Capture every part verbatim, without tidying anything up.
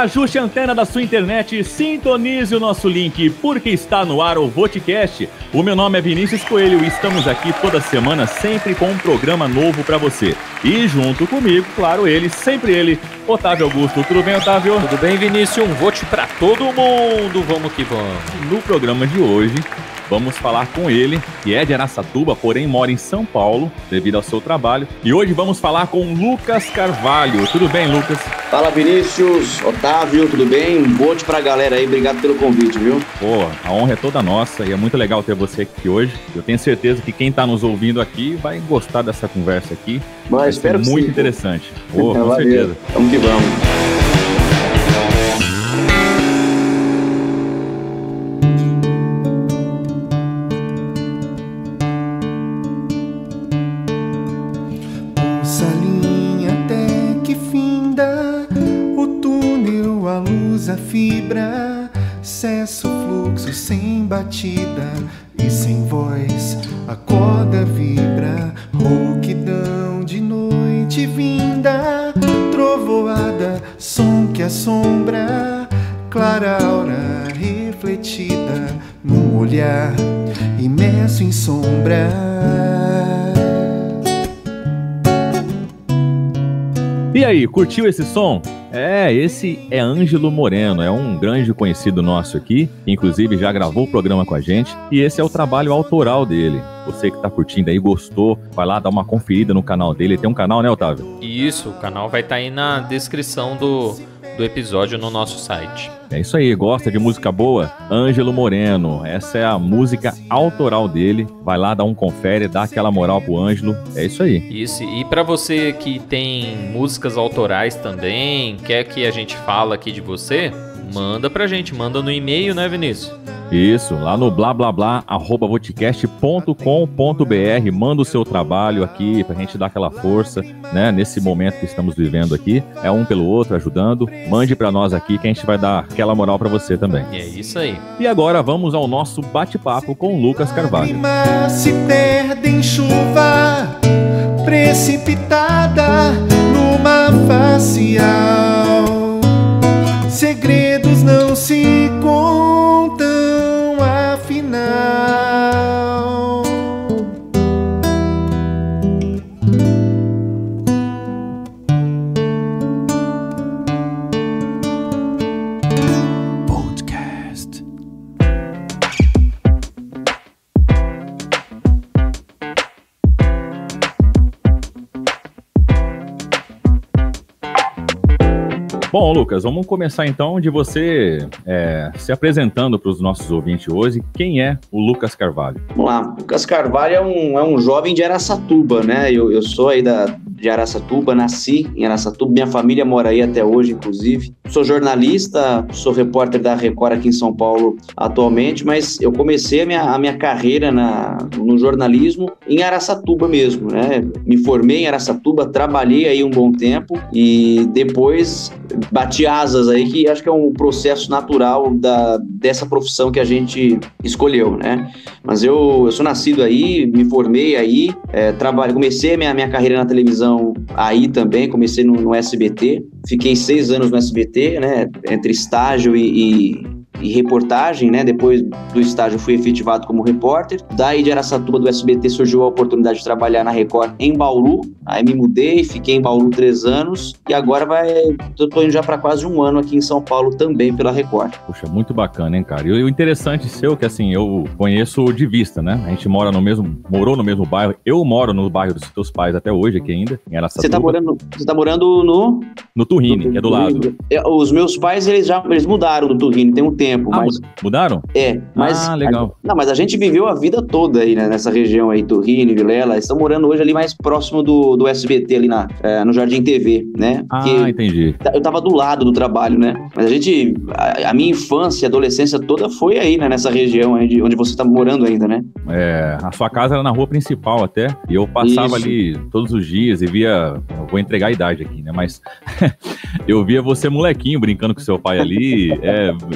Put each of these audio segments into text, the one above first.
Ajuste a antena da sua internet e sintonize o nosso link, porque está no ar o VoteCast. O meu nome é Vinícius Coelho e estamos aqui toda semana, sempre com um programa novo para você. E junto comigo, claro, ele, sempre ele, Otávio Augusto. Tudo bem, Otávio? Tudo bem, Vinícius? Um vote para todo mundo. Vamos que vamos. No programa de hoje, vamos falar com ele, que é de Araçatuba, porém mora em São Paulo, devido ao seu trabalho. E hoje vamos falar com Lucas Carvalho. Tudo bem, Lucas? Fala, Vinícius, Otávio, tudo bem? Um bote pra galera aí, obrigado pelo convite, viu? Pô, a honra é toda nossa e é muito legal ter você aqui hoje. Eu tenho certeza que quem tá nos ouvindo aqui vai gostar dessa conversa aqui. Mas vai espero ser muito sim, interessante. Pô, com Valeu. certeza. Vamos que vamos. A fibra, cesso fluxo sem batida e sem voz, a corda vibra, rouquidão de noite vinda, trovoada, som que assombra, clara aura refletida num olhar imerso em sombra. E aí, curtiu esse som? É, esse é Ângelo Moreno, é um grande conhecido nosso aqui, que inclusive já gravou o programa com a gente, e esse é o trabalho autoral dele. Você que tá curtindo aí, gostou, vai lá dar uma conferida no canal dele. Tem um canal, né, Otávio? Isso, o canal vai estar aí na descrição do, do episódio no nosso site. É isso aí, gosta de música boa? Ângelo Moreno, essa é a música autoral dele. Vai lá, dá um confere, dá aquela moral pro Ângelo. É isso aí. Isso, e pra você que tem músicas autorais também, quer que a gente fala aqui de você, manda pra gente, manda no e-mail, né, Vinícius? Isso, lá no blá blá blá arroba votecast ponto com ponto br, manda o seu trabalho aqui pra gente dar aquela força, né, nesse momento que estamos vivendo aqui, é um pelo outro, ajudando, mande pra nós aqui que a gente vai dar aquela moral pra você também. É isso aí. E agora vamos ao nosso bate-papo com o Lucas Carvalho. Lágrimas se perde em chuva precipitada numa facial, segredos não se contam afinal. Podcast. Bom, Lucas, vamos começar então de você é, se apresentando para os nossos ouvintes hoje. Quem é o Lucas Carvalho? Vamos lá, Lucas Carvalho é um, é um jovem de Araçatuba, né? Eu, eu sou aí da, de Araçatuba, nasci em Araçatuba, minha família mora aí até hoje, inclusive. Sou jornalista, sou repórter da Record aqui em São Paulo atualmente, mas eu comecei a minha, a minha carreira na, no jornalismo em Araçatuba mesmo, né? Me formei em Araçatuba, trabalhei aí um bom tempo e depois bati asas aí, que acho que é um processo natural da, dessa profissão que a gente escolheu, né? Mas eu, eu sou nascido aí, me formei aí, é, trabalho, comecei a minha, minha carreira na televisão aí também, comecei no, no S B T, fiquei seis anos no S B T, né? Entre estágio e... e e reportagem, né? Depois do estágio fui efetivado como repórter. Daí de Araçatuba do S B T surgiu a oportunidade de trabalhar na Record em Bauru. Aí me mudei, fiquei em Bauru três anos e agora vai, eu tô indo já para quase um ano aqui em São Paulo também pela Record. Puxa, muito bacana, hein, cara? E o interessante seu é que, assim, eu conheço de vista, né? A gente mora no mesmo, morou no mesmo bairro. Eu moro no bairro dos teus pais até hoje aqui ainda, em Araçatuba. Você tá morando, você tá morando no... No Turrini, que é do lado. Os meus pais, eles já eles mudaram do Turrini tem um tempo. Ah, mas... mudaram? É, mas... Ah, legal. A, não, mas a gente viveu a vida toda aí, né, nessa região aí, Turrini, Vilela. Estão morando hoje ali mais próximo do, do S B T, ali na, é, no Jardim T V, né? Ah, que entendi. Eu tava do lado do trabalho, né? Mas a gente... A, a minha infância, adolescência toda foi aí, né? Nessa região onde, onde você tá morando ainda, né? É, a sua casa era na rua principal até, e eu passava Isso. ali todos os dias e via... Eu vou entregar a idade aqui, né? Mas eu via você molequinho brincando com seu pai ali, é, né, de bicicleta.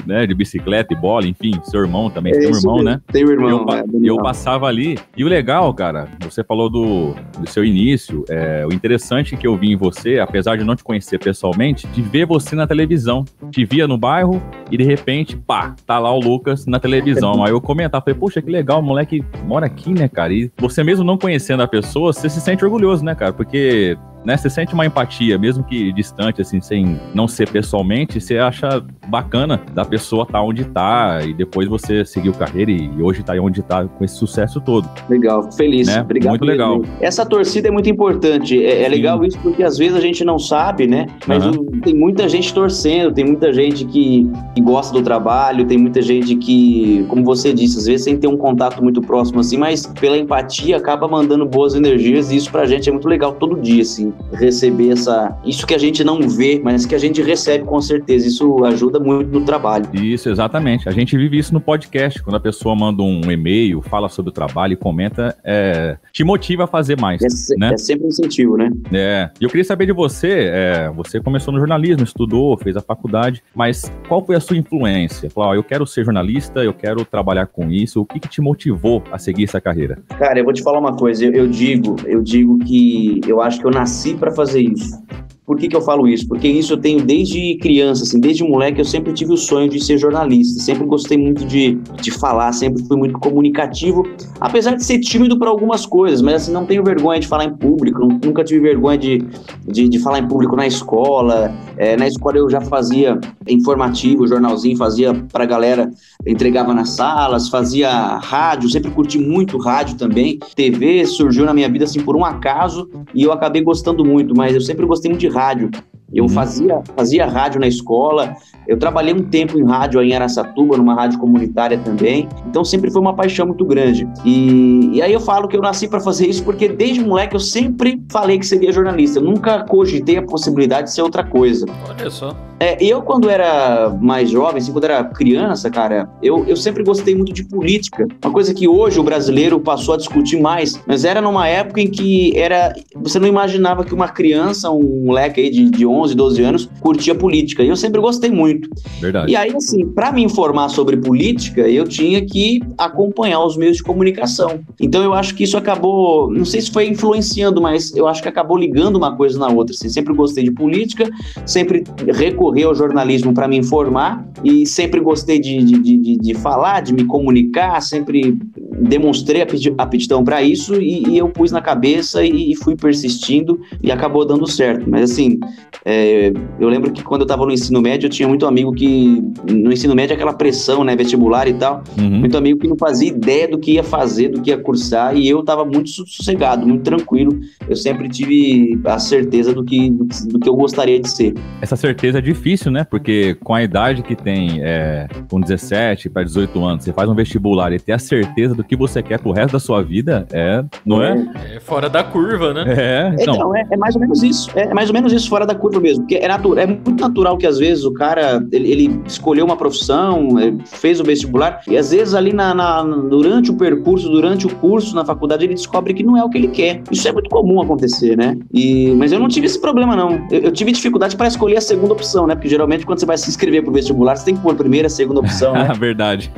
bicicleta e bola, enfim, seu irmão também, é tem um irmão, mesmo. Né? Tem um irmão, eu, é, eu passava ali, e o legal, cara, você falou do, do seu início, é, o interessante que eu vi em você, apesar de não te conhecer pessoalmente, de ver você na televisão, te via no bairro, e de repente, pá, tá lá o Lucas na televisão, aí eu comentava, falei, puxa, que legal, o moleque mora aqui, né, cara, e você mesmo não conhecendo a pessoa, você se sente orgulhoso, né, cara, porque... Né, você sente uma empatia, mesmo que distante, assim, sem não ser pessoalmente, você acha bacana da pessoa estar tá onde tá e depois você seguiu carreira e hoje tá onde tá com esse sucesso todo. Legal, fico feliz. Né? Obrigado. Muito legal. Essa torcida é muito importante. É, é legal isso porque às vezes a gente não sabe, né? Mas uhum. o, tem muita gente torcendo, tem muita gente que, que gosta do trabalho, tem muita gente que, como você disse, às vezes sem ter um contato muito próximo assim, mas pela empatia acaba mandando boas energias e isso pra gente é muito legal todo dia, assim. Receber essa... Isso que a gente não vê, mas que a gente recebe com certeza. Isso ajuda muito no trabalho. Isso, exatamente. A gente vive isso no podcast. Quando a pessoa manda um e-mail, fala sobre o trabalho e comenta, é, te motiva a fazer mais. É, se, né? é sempre um incentivo, né? É. E eu queria saber de você, é, você começou no jornalismo, estudou, fez a faculdade, mas qual foi a sua influência? Falou, ó, eu quero ser jornalista, eu quero trabalhar com isso. O que, que te motivou a seguir essa carreira? Cara, eu vou te falar uma coisa. Eu, eu digo, eu digo que eu acho que eu nasci para fazer isso. Por que que eu falo isso? Porque isso eu tenho desde criança, assim, desde moleque eu sempre tive o sonho de ser jornalista, sempre gostei muito de, de falar, sempre fui muito comunicativo, apesar de ser tímido para algumas coisas, mas assim, não tenho vergonha de falar em público, nunca tive vergonha de, de, de falar em público na escola, é, na escola eu já fazia informativo, jornalzinho, fazia pra galera, entregava nas salas, fazia rádio, sempre curti muito rádio também, T V surgiu na minha vida assim por um acaso e eu acabei gostando muito, mas eu sempre gostei muito de rádio. Eu uhum. fazia, fazia rádio na escola, eu trabalhei um tempo em rádio aí em Araçatuba, numa rádio comunitária também, então sempre foi uma paixão muito grande. E, e aí eu falo que eu nasci para fazer isso porque desde moleque eu sempre falei que seria jornalista, eu nunca cogitei a possibilidade de ser outra coisa. Olha só. É, eu quando era mais jovem, assim, quando era criança, cara, eu, eu sempre gostei muito de política, uma coisa que hoje o brasileiro passou a discutir mais, mas era numa época em que era, você não imaginava que uma criança, um moleque aí de, de onze, doze anos, curtia política, e eu sempre gostei muito. Verdade. E aí, assim, para me informar sobre política, eu tinha que acompanhar os meios de comunicação. Então eu acho que isso acabou, não sei se foi influenciando, mas eu acho que acabou ligando uma coisa na outra, assim, sempre gostei de política, sempre recorri ao jornalismo para me informar e sempre gostei de, de, de, de falar, de me comunicar, sempre demonstrei aptidão para isso e, e eu pus na cabeça e, e fui persistindo e acabou dando certo. Mas assim, é, eu lembro que quando eu estava no ensino médio, eu tinha muito amigo que, no ensino médio, aquela pressão, né, vestibular e tal, uhum. muito amigo que não fazia ideia do que ia fazer, do que ia cursar, e eu estava muito sossegado, muito tranquilo. Eu sempre tive a certeza do que, do, do que eu gostaria de ser. Essa certeza é difícil, né? Porque com a idade que tem, é, com dezessete para dezoito anos, você faz um vestibular e ter a certeza do que você quer pro resto da sua vida, é, não é? É fora da curva, né? É, então. Então, é, é mais ou menos isso. É, é mais ou menos isso, fora da curva mesmo. Porque é, natu- é muito natural que às vezes o cara, ele, ele escolheu uma profissão, fez o vestibular, e às vezes ali na, na, durante o percurso, durante o curso na faculdade, ele descobre que não é o que ele quer. Isso é muito comum acontecer, né? E, mas eu não tive esse problema, não. Eu, eu tive dificuldade para escolher a segunda opção, né? Porque geralmente quando você vai se inscrever pro vestibular, você tem que pôr a primeira, a segunda opção, né? Verdade.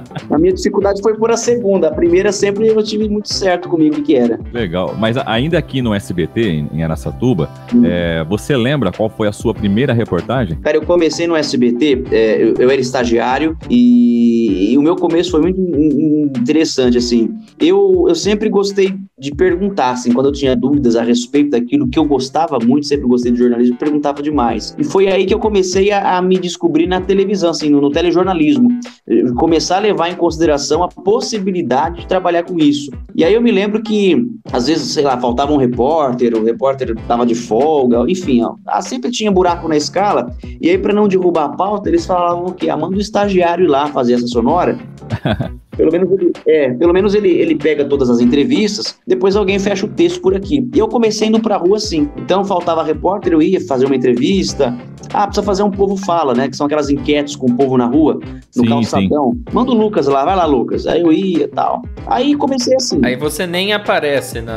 A minha dificuldade foi por a segunda. A primeira sempre eu tive muito certo comigo o que era. Legal. Mas ainda aqui no S B T, em Araçatuba, hum. é, você lembra qual foi a sua primeira reportagem? Cara, eu comecei no S B T, é, eu, eu era estagiário e, e o meu começo foi muito interessante, assim. Eu, eu sempre gostei de perguntar, assim, quando eu tinha dúvidas a respeito daquilo que eu gostava muito, sempre gostei de jornalismo, perguntava demais. E foi aí que eu comecei a, a me descobrir na televisão, assim, no, no telejornalismo. Começar a levar em consideração a possibilidade de trabalhar com isso. E aí eu me lembro que, às vezes, sei lá, faltava um repórter, o repórter estava de folga, enfim, ó, sempre tinha buraco na escala, e aí para não derrubar a pauta, eles falavam o quê? Ah, manda o estagiário ir lá fazer essa sonora. Pelo menos, ele, é, pelo menos ele, ele pega todas as entrevistas, depois alguém fecha o texto por aqui. E eu comecei indo pra rua assim. Então faltava repórter, eu ia fazer uma entrevista. Ah, precisa fazer um Povo Fala, né? Que são aquelas enquetes com o povo na rua, no sim, calçadão. Sim. Manda o Lucas lá, vai lá, Lucas. Aí eu ia e tal. Aí comecei assim. Aí você nem aparece na,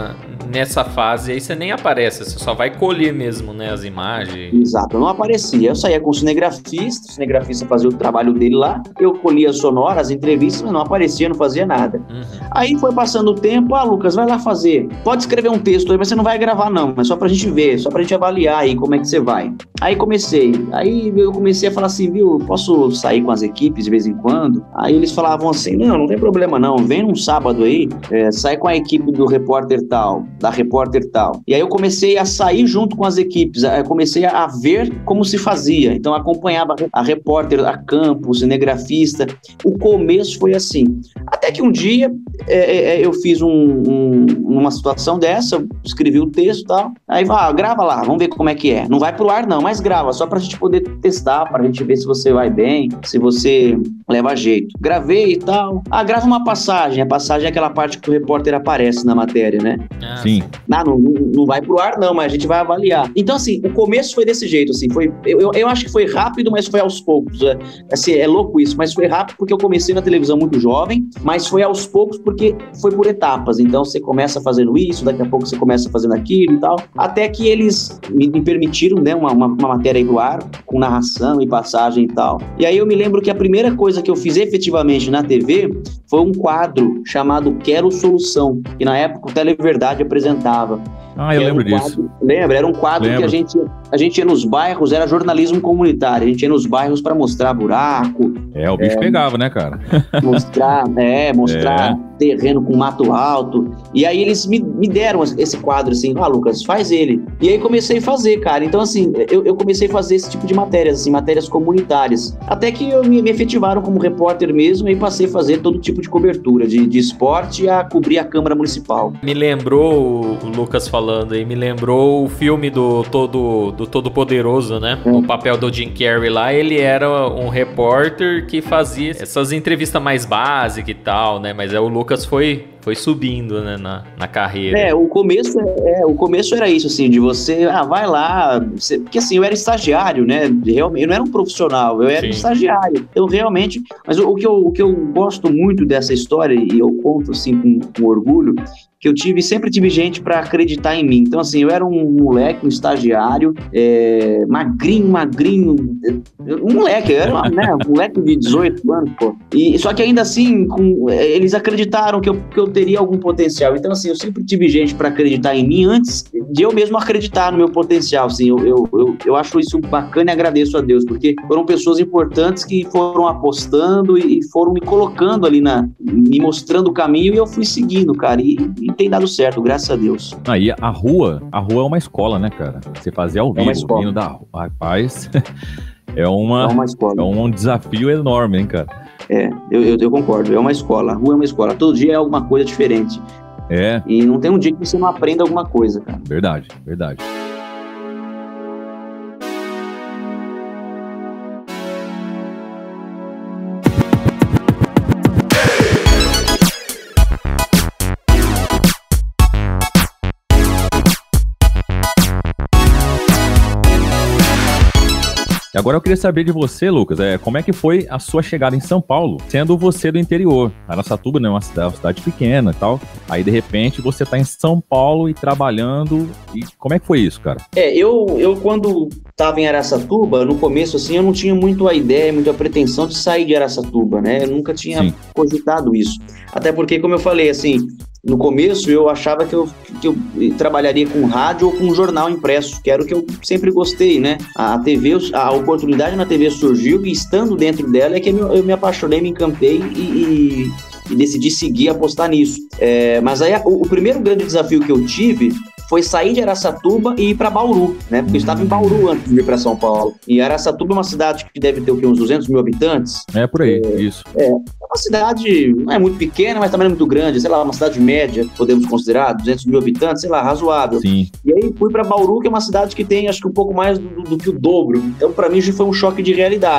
nessa fase aí você nem aparece, você só vai colher mesmo, né, as imagens. Exato, eu não aparecia. Eu saía com o cinegrafista, o cinegrafista fazia o trabalho dele lá, eu colhia sonora, as entrevistas, mas não aparecia, não fazia nada. Uhum. Aí foi passando o tempo, ah, Lucas, vai lá fazer. Pode escrever um texto aí, mas você não vai gravar não, mas só pra gente ver, só pra gente avaliar aí como é que você vai. Aí comecei, aí eu comecei a falar assim, viu, posso sair com as equipes de vez em quando? Aí eles falavam assim, não, não tem problema não, vem num sábado aí, é, sai com a equipe do repórter tal, da repórter tal. E aí eu comecei a sair junto com as equipes, eu comecei a ver como se fazia, então acompanhava a repórter a campo, o cinegrafista. O começo foi assim, até que um dia é, é, eu fiz um, um, uma situação dessa, eu escrevi o texto e tal, aí ah, grava lá, vamos ver como é que é, não vai pro ar não, mas grava, só pra gente poder testar, pra gente ver se você vai bem, se você leva jeito. Gravei e tal, ah, grava uma passagem, a passagem é aquela parte que o repórter aparece na matéria, né? Ah, sim. Não, não, não vai pro ar não, mas a gente vai avaliar. Então assim, o começo foi desse jeito, assim, foi, eu, eu acho que foi rápido, mas foi aos poucos, é, assim, é louco isso, mas foi rápido porque eu comecei na televisão muito jovem, mas foi aos poucos porque foi por etapas, então você começa fazendo isso, daqui a pouco você começa fazendo aquilo e tal, até que eles me, me permitiram, né, uma, uma, uma matéria aí pro ar, com narração e passagem e tal. E aí eu me lembro que a primeira coisa que eu fiz efetivamente na T V foi um quadro chamado Quero Solução, que na época o Televerdade apresentava. Ah, eu lembro um quadro, disso. Lembra? Era um quadro lembro. que a gente, a gente ia nos bairros, era jornalismo comunitário, a gente ia nos bairros para mostrar buraco. É, o bicho é, pegava, né, cara? Mostrar, é, mostrar é. terreno com mato alto. E aí eles me, me deram esse quadro assim, ah, Lucas, faz ele. E aí comecei a fazer, cara. Então, assim, eu, eu comecei a fazer esse tipo de matérias, assim, matérias comunitárias. Até que eu me, me efetivaram como repórter mesmo e passei a fazer todo tipo de cobertura, de, de esporte a cobrir a Câmara Municipal. Me lembrou, o Lucas falando aí, me lembrou o filme do Todo, do Todo Poderoso, né? É. O papel do Jim Carrey lá, ele era um repórter que fazia essas entrevistas mais básicas e tal, né? Mas é o Lucas foi... foi subindo, né, na, na carreira. É, o começo, é, o começo era isso, assim, de você, ah, vai lá, você, porque assim, eu era estagiário, né, realmente, eu não era um profissional, eu era Sim. um estagiário, então realmente, mas o, o, que eu, o que eu gosto muito dessa história, e eu conto, assim, com, com orgulho, que eu tive, sempre tive gente pra acreditar em mim. Então, assim, eu era um moleque, um estagiário, é, magrinho, magrinho, um moleque, eu era uma, né, um moleque de dezoito anos, pô. E, só que ainda assim, com, eles acreditaram que eu, que eu teria algum potencial. Então, assim, eu sempre tive gente pra acreditar em mim antes de eu mesmo acreditar no meu potencial, assim. Eu, eu, eu, eu acho isso bacana e agradeço a Deus, porque foram pessoas importantes que foram apostando e foram me colocando ali, na, me mostrando o caminho, e eu fui seguindo, cara, e, e tem dado certo, graças a Deus. Aí a rua, a rua é uma escola, né, cara? Você fazer ao vivo, é o hino da rua, rapaz, é, uma, é uma escola. É um desafio enorme, hein, cara? É, eu, eu, eu concordo, é uma escola, a rua é uma escola, todo dia é alguma coisa diferente. É. E não tem um dia que você não aprenda alguma coisa, cara. Verdade, verdade. Agora eu queria saber de você, Lucas, é, como é que foi a sua chegada em São Paulo, sendo você do interior? Araçatuba, né, uma cidade, uma cidade pequena e tal, aí de repente você tá em São Paulo e trabalhando, e como é que foi isso, cara? É, eu, eu quando tava em Araçatuba, no começo assim, eu não tinha muito a ideia, muito a pretensão de sair de Araçatuba, né, eu nunca tinha Sim. cogitado isso, até porque, como eu falei, assim, no começo eu achava que eu, que eu trabalharia com rádio ou com jornal impresso, que era o que eu sempre gostei, né? A T V, a oportunidade na T V surgiu e estando dentro dela é que eu me apaixonei, me encantei e, e, e decidi seguir, apostar nisso. É, mas aí o, o primeiro grande desafio que eu tive foi sair de Araçatuba e ir para Bauru, né? Porque eu estava em Bauru antes de vir para São Paulo. E Araçatuba é uma cidade que deve ter o quê? Uns duzentos mil habitantes. É, por aí, é, isso. É, é uma cidade, não é muito pequena, mas também não é muito grande, sei lá, uma cidade média, podemos considerar, duzentos mil habitantes, sei lá, razoável. Sim. E aí fui para Bauru, que é uma cidade que tem, acho que um pouco mais do, do que o dobro. Então, para mim, já foi um choque de realidade.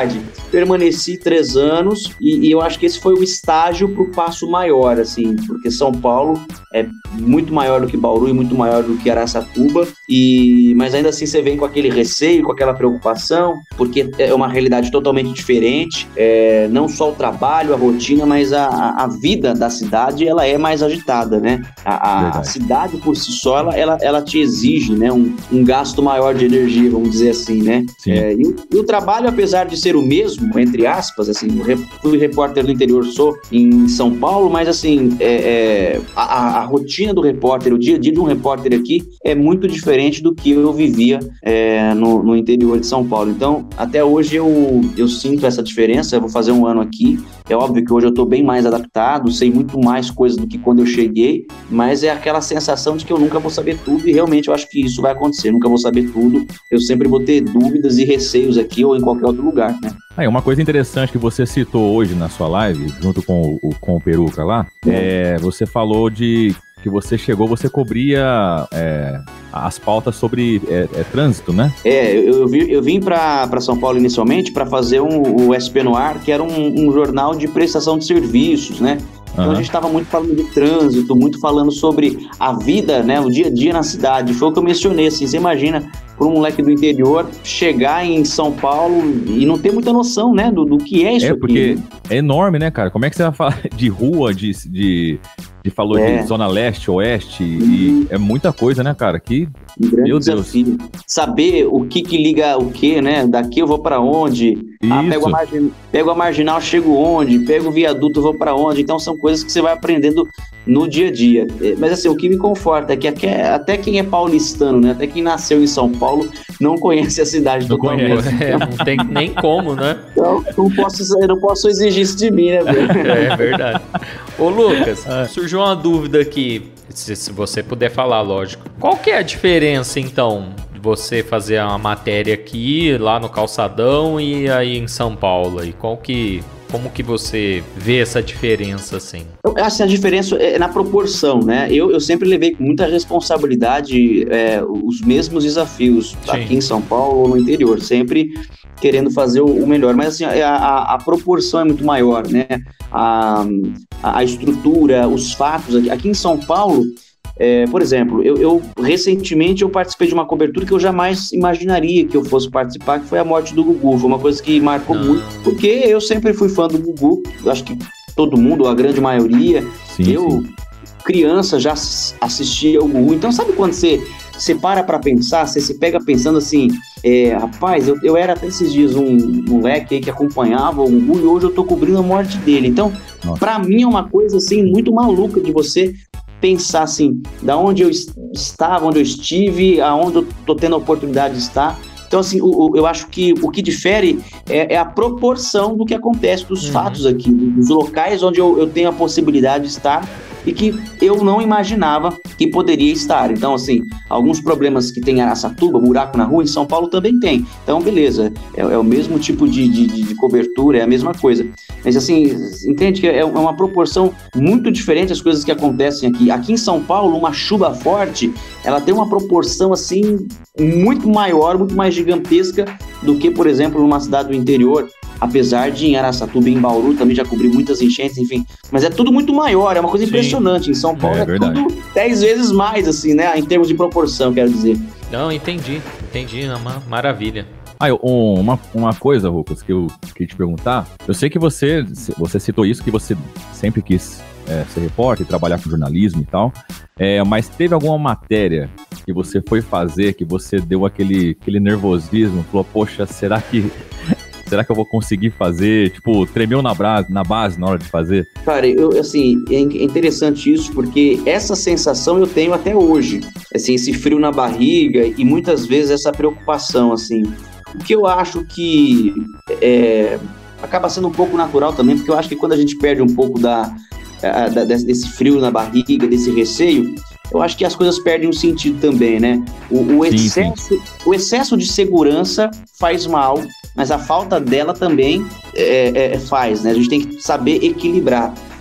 permaneci três anos e, e eu acho que esse foi o estágio para o passo maior, assim, porque São Paulo é muito maior do que Bauru e muito maior do que Araçatuba, e, mas ainda assim você vem com aquele receio, com aquela preocupação, porque é uma realidade totalmente diferente, é, não só o trabalho, a rotina, mas a, a vida da cidade, ela é mais agitada, né? A, a, a cidade por si só, ela, ela, ela te exige, né, um, um gasto maior de energia, vamos dizer assim, né? É, e, o, e o trabalho, apesar de ser o mesmo, entre aspas, assim, eu fui repórter do interior, sou em São Paulo, mas assim, é, é, a, a rotina do repórter, o dia a dia de um repórter aqui é muito diferente do que eu vivia é, no, no interior de São Paulo. Então, até hoje eu, eu sinto essa diferença, eu vou fazer um ano aqui, é óbvio que hoje eu estou bem mais adaptado, sei muito mais coisas do que quando eu cheguei, mas é aquela sensação de que eu nunca vou saber tudo e realmente eu acho que isso vai acontecer, nunca vou saber tudo, eu sempre vou ter dúvidas e receios aqui ou em qualquer outro lugar, né? Aí, uma coisa interessante que você citou hoje na sua live, junto com o, com o Peruca lá, é, você falou de que você chegou, você cobria é, as pautas sobre é, é, trânsito, né? É, eu, eu, vi, eu vim para São Paulo inicialmente para fazer um, o S P no Ar, que era um, um jornal de prestação de serviços, né? Então uhum. a gente estava muito falando de trânsito, muito falando sobre a vida, né, o dia a dia na cidade. Foi o que eu mencionei, assim, você imagina, para um moleque do interior chegar em São Paulo e não ter muita noção, né, do, do que é isso aqui. É, porque aqui. É enorme, né, cara? Como é que você vai falar de rua, de... de... de falou é. de zona leste, oeste, uhum. e é muita coisa, né, cara? Que, um grande meu desafio. Deus. Saber o que que liga o que, né? Daqui eu vou pra onde? Ah, pego a, margin... pego a marginal, chego onde? Pego o viaduto, eu vou pra onde? Então são coisas que você vai aprendendo no dia a dia. Mas assim, o que me conforta é que até quem é paulistano, né? Até quem nasceu em São Paulo não conhece a cidade não totalmente. Conhece. É, não tem nem como, né? Então, não posso, eu não posso exigir isso de mim, né? É verdade. Ô, Lucas, é. surgiu uma dúvida aqui, se, se você puder falar, lógico. Qual que é a diferença, então, de você fazer uma matéria aqui, lá no Calçadão e aí em São Paulo? E qual que... Como que você vê essa diferença, assim? Eu acho que a diferença é na proporção, né? Eu, eu sempre levei com muita responsabilidade é, os mesmos desafios Sim. aqui em São Paulo ou no interior, sempre querendo fazer o, o melhor. Mas, assim, a, a, a proporção é muito maior, né? A, a estrutura, os fatos. Aqui, aqui em São Paulo... É, por exemplo, eu, eu recentemente eu participei de uma cobertura que eu jamais imaginaria que eu fosse participar, que foi a morte do Gugu. Foi uma coisa que marcou Não. muito, porque eu sempre fui fã do Gugu, eu acho que todo mundo, a grande maioria, sim, eu, sim. criança, já assistia ao Gugu. Então, sabe quando você, você para pra pensar, você se pega pensando assim, é, rapaz, eu, eu era até esses dias um moleque aí que acompanhava o Gugu e hoje eu tô cobrindo a morte dele. Então, Nossa. pra mim é uma coisa assim muito maluca de você pensar assim, da onde eu estava, onde eu estive, aonde eu tô tendo a oportunidade de estar. Então, assim, o, o, eu acho que o que difere é, é a proporção do que acontece, dos uhum. fatos aqui, dos locais onde eu, eu tenho a possibilidade de estar e que eu não imaginava que poderia estar. Então, assim, alguns problemas que tem em Araçatuba, buraco na rua, em São Paulo também tem. Então, beleza, é, é o mesmo tipo de, de, de cobertura, é a mesma coisa. Mas, assim, entende que é uma proporção muito diferente as coisas que acontecem aqui. Aqui em São Paulo, uma chuva forte, ela tem uma proporção, assim, muito maior, muito mais gigantesca do que, por exemplo, numa cidade do interior. Apesar de em Araçatuba e em Bauru também já cobri muitas enchentes, enfim. Mas é tudo muito maior, é uma coisa Sim. impressionante. Em São Paulo é, é tudo dez vezes mais, assim, né? Em termos de proporção, quero dizer. Não, entendi. Entendi, é uma maravilha. Ah, um, uma, uma coisa, Lucas, que eu queria te perguntar. Eu sei que você, você citou isso, que você sempre quis é, ser repórter, trabalhar com jornalismo e tal. É, mas teve alguma matéria que você foi fazer, que você deu aquele, aquele nervosismo, falou, poxa, será que... Será que eu vou conseguir fazer? Tipo, tremeu na, bra- na base na hora de fazer? Cara, eu, assim, é interessante isso, porque essa sensação eu tenho até hoje. Assim, esse frio na barriga e muitas vezes essa preocupação, assim. O que eu acho que é, acaba sendo um pouco natural também, porque eu acho que quando a gente perde um pouco da, da, desse frio na barriga, desse receio, eu acho que as coisas perdem o sentido também, né? O, o, excesso, sim, sim. o excesso de segurança faz mal, mas a falta dela também é, é, faz, né? A gente tem que saber equilibrar.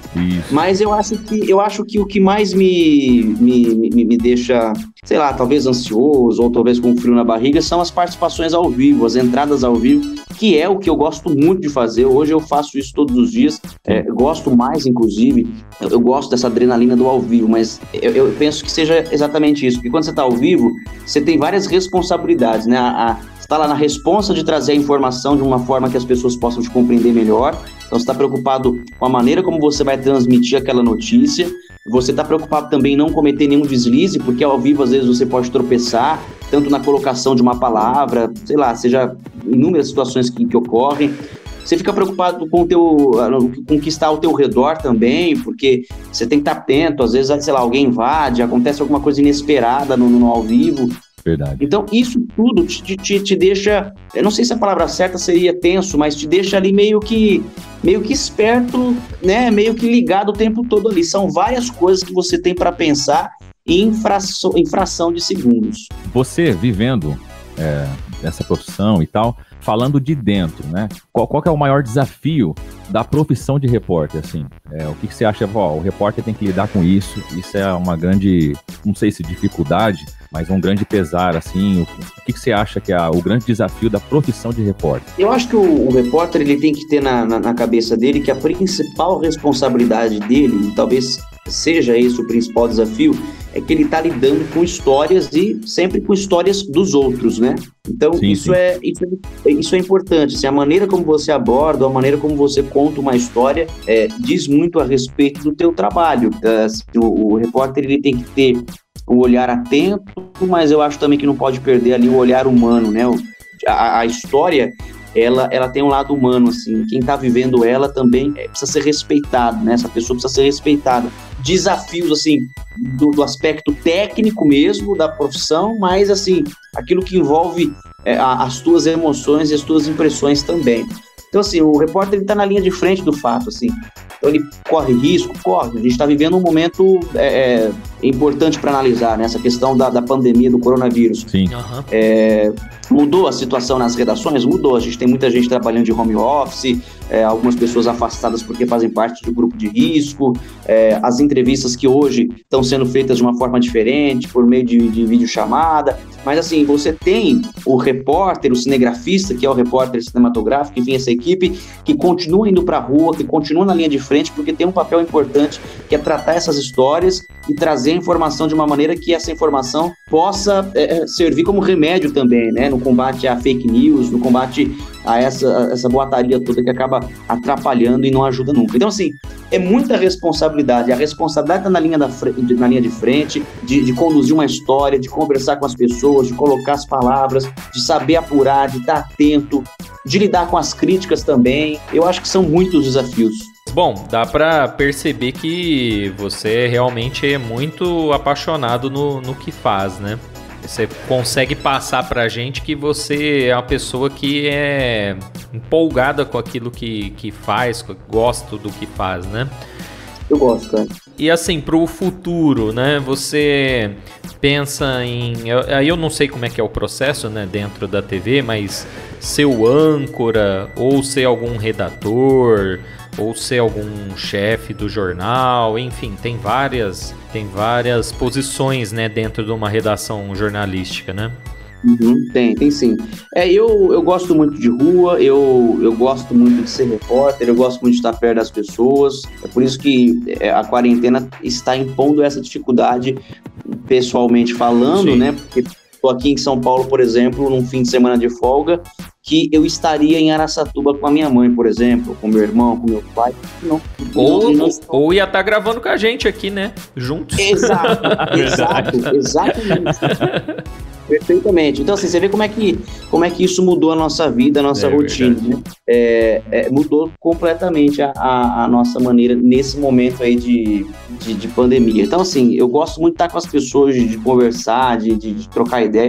Isso. Mas eu acho que, eu acho que o que mais me, me, me, me deixa, sei lá, talvez ansioso ou talvez com frio na barriga são as participações ao vivo, as entradas ao vivo, que é o que eu gosto muito de fazer. Hoje eu faço isso todos os dias, é, gosto mais, inclusive, eu, eu gosto dessa adrenalina do ao vivo, mas eu, eu penso que seja exatamente isso, porque quando você está ao vivo, você tem várias responsabilidades, né? A, a, você está lá na responsa de trazer a informação de uma forma que as pessoas possam te compreender melhor. Então você está preocupado com a maneira como você vai transmitir aquela notícia, você está preocupado também em não cometer nenhum deslize, porque ao vivo às vezes você pode tropeçar, tanto na colocação de uma palavra, sei lá, seja inúmeras situações que, que ocorrem. Você fica preocupado com o teu, com o que está ao teu redor também, porque você tem que estar atento, às vezes, sei lá, alguém invade, acontece alguma coisa inesperada no, no ao vivo. Verdade. Então, isso tudo te, te, te deixa, eu não sei se a palavra certa seria tenso, mas te deixa ali meio que, meio que esperto, né? Meio que ligado o tempo todo ali. São várias coisas que você tem para pensar em fração, em fração de segundos. Você vivendo é, essa profissão e tal, falando de dentro, né? Qual, qual que é o maior desafio da profissão de repórter, assim? É, o que, que você acha? Ó, o repórter tem que lidar com isso, isso é uma grande, não sei se dificuldade, mas um grande pesar, assim. O, o que, que você acha que é a, o grande desafio da profissão de repórter? Eu acho que o, o repórter, ele tem que ter na, na, na cabeça dele que a principal responsabilidade dele, e talvez seja esse o principal desafio, é que ele está lidando com histórias e sempre com histórias dos outros, né? Então, sim, isso, sim. É, isso, é, isso é importante. Assim, a maneira como você aborda, a maneira como você conta uma história é, diz muito a respeito do teu trabalho. Assim, o, o repórter, ele tem que ter um olhar atento, mas eu acho também que não pode perder ali o olhar humano, né? A, a história, ela, ela tem um lado humano, assim. Quem está vivendo ela também é, precisa ser respeitado, né? Essa pessoa precisa ser respeitada. Desafios, assim, do, do aspecto técnico mesmo da profissão, mas, assim, aquilo que envolve é, a, as tuas emoções e as tuas impressões também. Então, assim, o repórter está na linha de frente do fato, assim. Então, ele corre risco? Corre. A gente está vivendo um momento é, importante para analisar, né? Essa questão da, da pandemia do coronavírus. Sim. Uhum. É, mudou a situação nas redações? Mudou. A gente tem muita gente trabalhando de home office, é, algumas pessoas afastadas porque fazem parte do grupo de risco, é, as entrevistas que hoje estão sendo feitas de uma forma diferente, por meio de, de videochamada. Mas, assim, você tem o repórter, o cinegrafista, que é o repórter cinematográfico, enfim, essa equipe que continua indo para a rua, que continua na linha de frente, porque tem um papel importante, que é tratar essas histórias e trazer a informação de uma maneira que essa informação possa é, servir como remédio também, né? No combate a fake news, no combate a essa, a essa boataria toda que acaba atrapalhando e não ajuda nunca. Então, assim, é muita responsabilidade. A responsabilidade está na linha, da frente, na linha de frente, de, de conduzir uma história, de conversar com as pessoas, de colocar as palavras, de saber apurar, de estar atento, de lidar com as críticas também. Eu acho que são muitos desafios. Bom, dá pra perceber que você realmente é muito apaixonado no, no que faz, né? Você consegue passar pra gente que você é uma pessoa que é empolgada com aquilo que, que faz, gosta do que faz, né? Eu gosto, cara. E assim, pro futuro, né? Você pensa em... Aí eu não sei como é que é o processo, né? Dentro da T V, mas ser o âncora, ou ser algum redator, ou ser algum chefe do jornal, enfim, tem várias, tem várias posições, né? Dentro de uma redação jornalística, né? Uhum, tem, tem sim. É, eu, eu gosto muito de rua, eu, eu gosto muito de ser repórter, eu gosto muito de estar perto das pessoas. É por isso que a quarentena está impondo essa dificuldade, pessoalmente falando, sim, né? Porque estou aqui em São Paulo, por exemplo, num fim de semana de folga, que eu estaria em Araçatuba com a minha mãe, por exemplo, com meu irmão, com meu pai. Não, ou, não, não... ou ia estar gravando com a gente aqui, né? Juntos. Exato, exato, exatamente. Perfeitamente. Então, assim, você vê como é que, como é que isso mudou a nossa vida, a nossa é, rotina, né? É, é, mudou completamente a, a, a nossa maneira nesse momento aí de, de, de pandemia. Então, assim, eu gosto muito de estar com as pessoas, de, de conversar, de, de, de trocar ideia.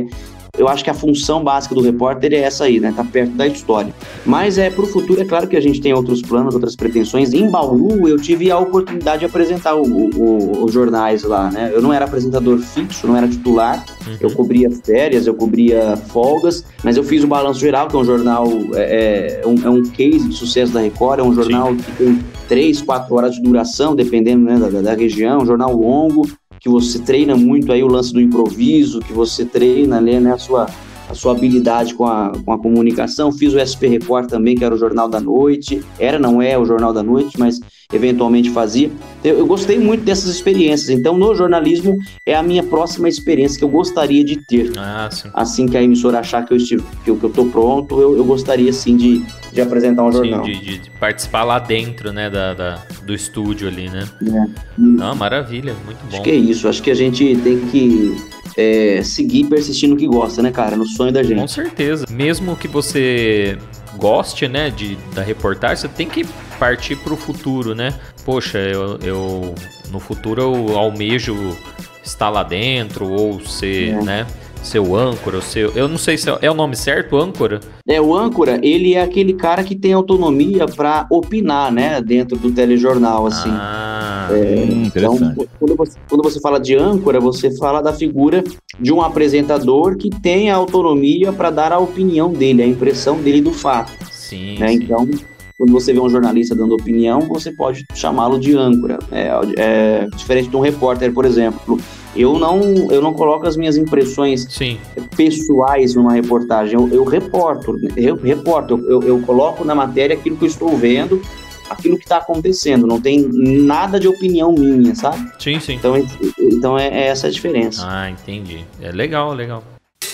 eu acho que a função básica do repórter é essa aí, né? Tá perto da história. Mas é pro futuro, é claro que a gente tem outros planos, outras pretensões. Em Bauru, eu tive a oportunidade de apresentar o, o, os jornais lá, né? Eu não era apresentador fixo, não era titular. Uhum. Eu cobria férias, eu cobria folgas, mas eu fiz o Balanço Geral, que é um jornal, é, é, um, é um case de sucesso da Record, é um jornal Sim. que tem três, quatro horas de duração, dependendo, né, da, da região, um jornal longo, que você treina muito aí o lance do improviso, que você treina, né, a sua, a sua habilidade com a, com a comunicação. Fiz o S P Record também, que era o Jornal da Noite. Era, não é o Jornal da Noite, mas eventualmente fazia. Eu, eu gostei muito dessas experiências. Então, no jornalismo, é a minha próxima experiência que eu gostaria de ter. Ah, sim. Assim que a emissora achar que eu, estive, que eu, que eu tô pronto, eu, eu gostaria, sim, de, de apresentar um sim, jornal. De, de, de participar lá dentro, né, da, da, do estúdio ali, né? É. Não, maravilha, muito bom. Acho que é isso. Acho que a gente tem que é, seguir persistindo no que gosta, né, cara? No sonho da gente. Com certeza. Mesmo que você goste, né, de, da reportagem, você tem que partir pro futuro, né? Poxa, eu, eu no futuro eu almejo estar lá dentro ou ser, é. né, ser o âncora, ou ser, eu não sei se é, é o nome certo, âncora? É, o âncora, ele é aquele cara que tem autonomia para opinar, né, dentro do telejornal, assim. Ah, é, hum, interessante. Então, quando você, quando você fala de âncora, você fala da figura de um apresentador que tem a autonomia para dar a opinião dele, a impressão dele do fato. Sim, né? sim. Então, quando você vê um jornalista dando opinião, você pode chamá-lo de âncora. É, é diferente de um repórter, por exemplo. Eu não, eu não coloco as minhas impressões Sim. pessoais numa reportagem. Eu, eu reporto, eu, reporto eu, eu, eu coloco na matéria aquilo que eu estou vendo, aquilo que está acontecendo. Não tem nada de opinião minha, sabe? Sim, sim. Então, é, então é, é essa a diferença. Ah, entendi. É legal, legal.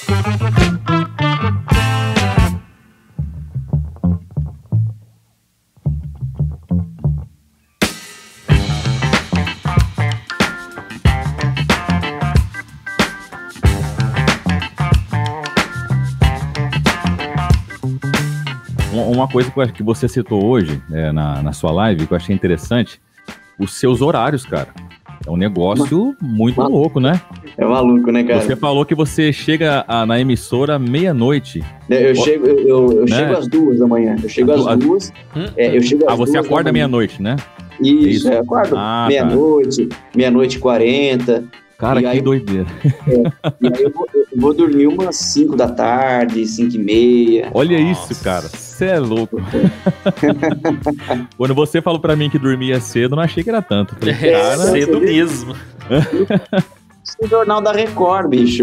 Uma coisa que, eu acho que você citou hoje é, na, na sua live, que eu achei interessante, os seus horários, cara. É um negócio muito Maluco. louco, né? É maluco, né, cara? Você falou que você chega a, na emissora meia-noite. Eu, chego, eu, eu, eu né? chego às duas da manhã. Eu chego às duas. Hum? É, eu chego às ah, você acorda meia-noite, né? Isso, Isso. É, eu acordo ah, meia-noite, meia-noite e quarenta. Cara, e que aí, doideira. É, e aí eu vou, eu vou dormir umas cinco da tarde, cinco e meia. Olha Nossa. isso, cara. Você é louco. Quando você falou pra mim que dormia cedo, não achei que era tanto. Falei, é, cara, cedo mesmo. O Jornal da Record, bicho.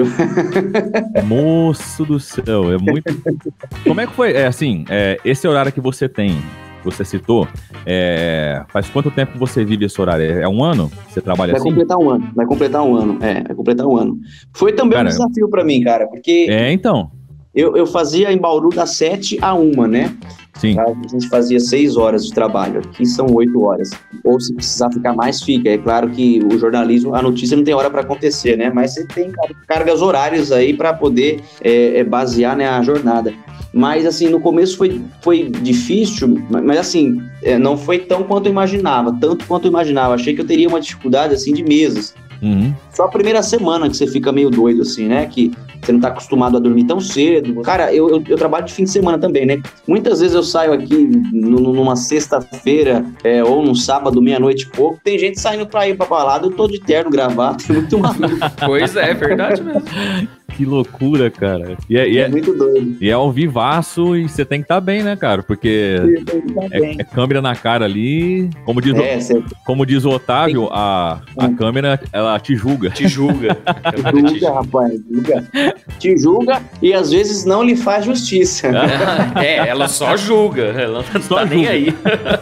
Moço do céu, é muito... Como é que foi? É assim, é, esse horário que você tem, você citou, é, faz quanto tempo que você vive esse horário? É um ano? Você trabalha vai assim? Vai completar um ano, vai completar um ano, é, vai completar um ano. Foi também cara, um desafio pra mim, cara, porque... É, então... Eu, eu fazia em Bauru das sete a uma, né? Sim. A gente fazia seis horas de trabalho, aqui são oito horas. Ou se precisar ficar mais, fica. É claro que o jornalismo, a notícia não tem hora para acontecer, né? Mas você tem cargas horárias aí para poder é, é, basear, né, a jornada. Mas, assim, no começo foi, foi difícil, mas, assim, é, não foi tão quanto eu imaginava, tanto quanto eu imaginava. Achei que eu teria uma dificuldade, assim, de meses. Uhum. Só a primeira semana que você fica meio doido, assim, né? Que você não tá acostumado a dormir tão cedo. Cara, eu, eu, eu trabalho de fim de semana também, né? Muitas vezes eu saio aqui no, numa sexta-feira é, ou num sábado, meia-noite e pouco. Tem gente saindo pra ir pra balada, eu tô de terno, gravata, é muito maluco. Pois é, é verdade mesmo. Que loucura, cara. E é, e é, é muito doido. E é ao vivaço e você tem que estar tá bem, né, cara? Porque tá é, é câmera na cara ali. Como diz, é, o, como diz o Otávio, a, a hum. câmera, ela te julga. Te julga. Te julga, rapaz. Julga. Te julga e às vezes não lhe faz justiça. É, ela só julga. Ela não só tá julga. Nem aí.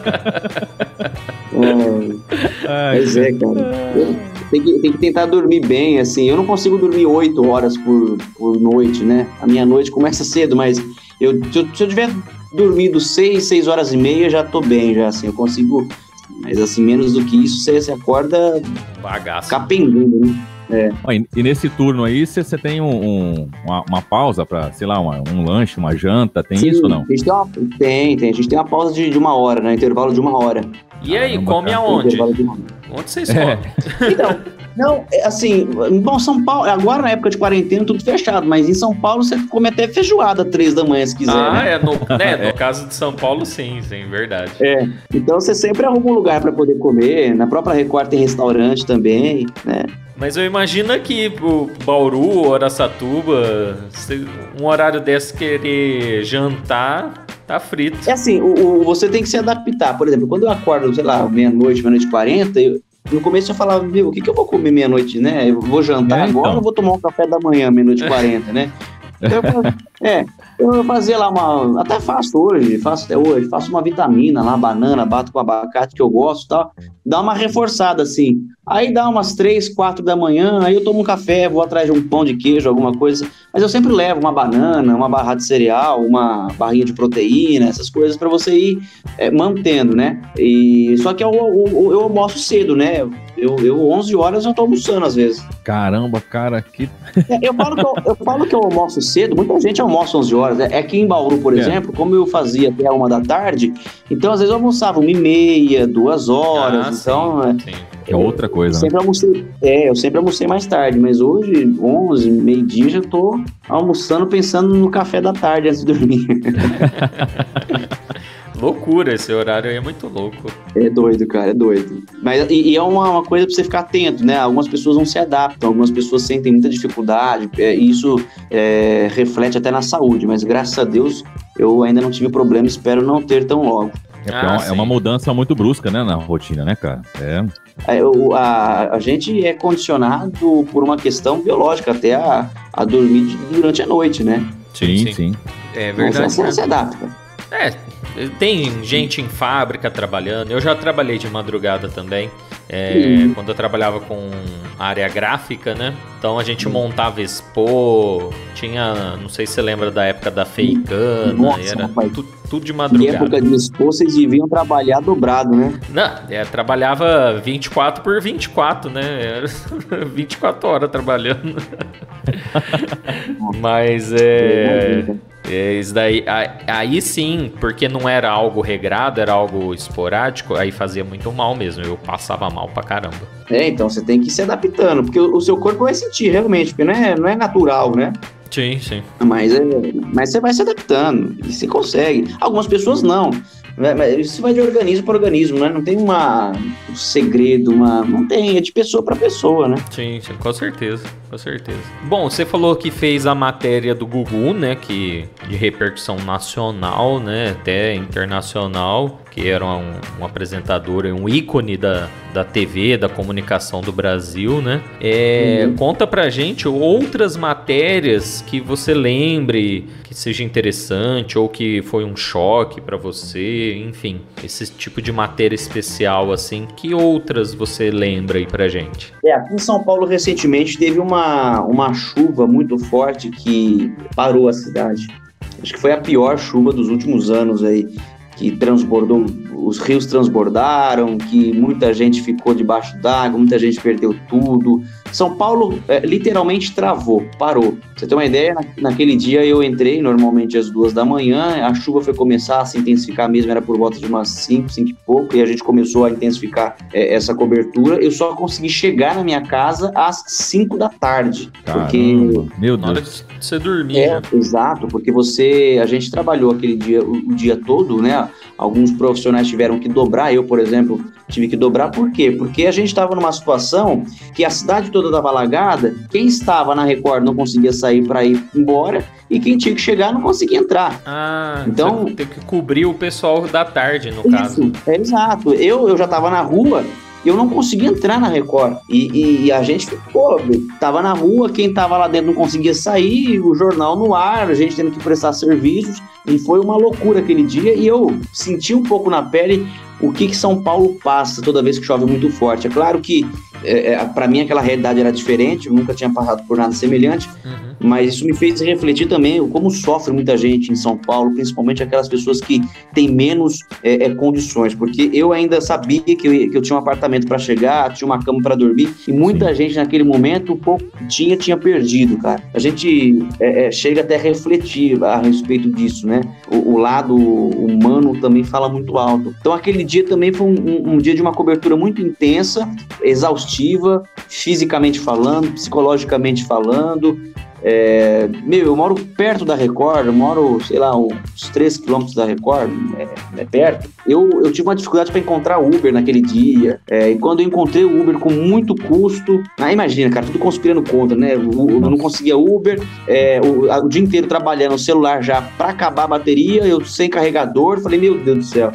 É, Ai, pois é, cara. Eu, tem, que, tem que tentar dormir bem, assim. Eu não consigo dormir oito horas por, por noite, né? A minha noite começa cedo, mas eu, se, eu, se eu tiver dormido seis, seis horas e meia, já tô bem, já, assim. Eu consigo... Mas, assim, menos do que isso, você, você acorda bagaço, capengando, né? É. E, e nesse turno aí, você tem um, um, uma, uma pausa para, sei lá, uma, um lanche, uma janta, tem Sim, isso ou não? A gente tem, uma, tem, tem. A gente tem uma pausa de, de uma hora, né? Intervalo de uma hora. E aí, come aonde? Onde vocês comem? É. Então, não, é assim, bom, São Paulo, agora na época de quarentena tudo fechado, mas em São Paulo você come até feijoada três da manhã se quiser. Ah, né? é, no, né, no caso de São Paulo sim, sim, verdade. É, então você sempre arruma um lugar para poder comer, na própria Record tem restaurante também, né? Mas eu imagino que o Bauru, Araçatuba, um horário desse querer jantar, tá frito. É assim, o, o- você tem que se adaptar. Por exemplo, quando eu acordo, sei lá, meia-noite, meia-noite e quarenta, eu- no começo eu falava, meu, o que, que eu vou comer meia-noite, né? Eu vou jantar É, agora então. ou vou tomar um café da manhã, meia-noite e quarenta, né? Então, eu, falo, é, eu fazia lá uma... Até faço hoje, faço até hoje, faço uma vitamina lá, banana, bato com abacate que eu gosto e tal. Dá uma reforçada, assim. Aí dá umas três, quatro da manhã, aí eu tomo um café, vou atrás de um pão de queijo, alguma coisa. Mas eu sempre levo uma banana, uma barra de cereal, uma barrinha de proteína, essas coisas para você ir é, mantendo, né? E, só que eu, eu, eu almoço cedo, né? Eu, eu onze horas eu tô almoçando às vezes. Caramba, cara, que... É, Eu falo, que eu, eu falo que eu almoço cedo, muita gente almoça onze horas. É, é que em Bauru, por É. exemplo, como eu fazia até uma da tarde, então às vezes eu almoçava uma e meia, duas horas. Ah, então, é, sim, sim. é outra coisa, né? sempre almocei, é, eu sempre almocei mais tarde, mas hoje, onze, meio-dia, já tô almoçando pensando no café da tarde antes de dormir. Loucura, esse horário aí é muito louco. É doido, cara, é doido. Mas, e, e é uma, uma coisa pra você ficar atento, né? Algumas pessoas não se adaptam, algumas pessoas sentem muita dificuldade, é, e isso é, reflete até na saúde, mas graças a Deus eu ainda não tive problema, espero não ter tão logo. É, porque Ah, é uma- é sim. uma mudança muito brusca, né, na rotina, né, cara? É. É, o- a, a gente é condicionado por uma questão biológica até a, a dormir de- durante a noite, né? Sim, Sim. sim. É Então, verdade. você né? se adapta. É, tem gente em fábrica trabalhando. Eu já trabalhei de madrugada também. É, Uhum. quando eu trabalhava com área gráfica, né? Então a gente montava expo, tinha, não sei se você lembra da época da Feicana, Nossa, era rapaz. tu- tudo de Em madrugada. época de expo, vocês deviam trabalhar dobrado, né? Não, é, trabalhava vinte e quatro por vinte e quatro, né? Era vinte e quatro horas trabalhando. Mas é. É, isso daí, a- aí sim, porque não era algo regrado, era algo esporádico, aí fazia muito mal mesmo, eu passava mal pra caramba. É, então você tem que ir se adaptando, porque o, o seu corpo vai sentir realmente, porque não é, não é natural, né? Sim, sim. Mas, é, mas você vai se adaptando e você consegue. Algumas pessoas não. Né? Mas isso vai de organismo para organismo, né? Não tem uma, um segredo, uma, não tem, é de pessoa para pessoa, né? Sim, sim, com certeza, com certeza. Bom, você falou que fez a matéria do Gugu, né, que de repercussão nacional, né, até internacional, que era um, um apresentador, um ícone da, da T V, da comunicação do Brasil, né? É, Uhum. Conta pra gente outras matérias que você lembre, que seja interessante ou que foi um choque pra você, enfim, esse tipo de matéria especial, assim, que outras você lembra aí pra gente? É, aqui em São Paulo recentemente teve uma, uma chuva muito forte que parou a cidade. Acho que foi a pior chuva dos últimos anos aí, que transbordou, os rios transbordaram, que muita gente ficou debaixo d'água, muita gente perdeu tudo. São Paulo é, literalmente travou, parou. Pra você ter uma ideia, na, naquele dia eu entrei, normalmente às duas da manhã, a chuva foi começar a se intensificar mesmo, era por volta de umas cinco, cinco e pouco, e a gente começou a intensificar é, essa cobertura. Eu só consegui chegar na minha casa às cinco da tarde, porque... Caramba, meu Na hora Deus. de você dormir, É, né? exato, porque você, a gente trabalhou aquele dia, o, o dia todo, né? Alguns profissionais tiveram que dobrar, eu, por exemplo, tive que dobrar, por quê? Porque a gente estava numa situação que a cidade toda estava alagada, quem estava na Record não conseguia sair para ir embora, e quem tinha que chegar não conseguia entrar. Ah, Então- então tem que cobrir o pessoal da tarde, no caso. Isso, é exato. Eu, eu já estava na rua, e eu não conseguia entrar na Record. E, e- e a gente ficou, tava na rua, quem tava lá dentro não conseguia sair, o jornal no ar, a gente tendo que prestar serviços, e foi uma loucura aquele dia, e eu senti um pouco na pele o que, que São Paulo passa toda vez que chove muito forte. É claro que é, é, para mim aquela realidade era diferente, eu nunca tinha passado por nada semelhante, uhum. mas isso me fez refletir também como sofre muita gente em São Paulo, principalmente aquelas pessoas que têm menos é, é, condições, porque eu ainda sabia que eu, que eu tinha um apartamento para chegar, tinha uma cama para dormir, e muita Sim. gente naquele momento, o pouco que tinha, tinha perdido, cara. A gente é, é, chega até a refletir a respeito disso, né? O, o lado humano também fala muito alto. Então aquele dia também foi um, um, um dia de uma cobertura muito intensa, exaustiva, fisicamente falando, psicologicamente falando. É, meu, eu moro perto da Record, eu moro, sei lá, uns três quilômetros da Record, é, é perto. Eu, eu tive uma dificuldade para encontrar Uber naquele dia, é, e quando eu encontrei o Uber com muito custo, ah, imagina, cara, tudo conspirando contra, né? Eu, eu não conseguia Uber, é, o, o dia inteiro trabalhando, o celular já para acabar a bateria, eu sem carregador, falei, meu Deus do céu.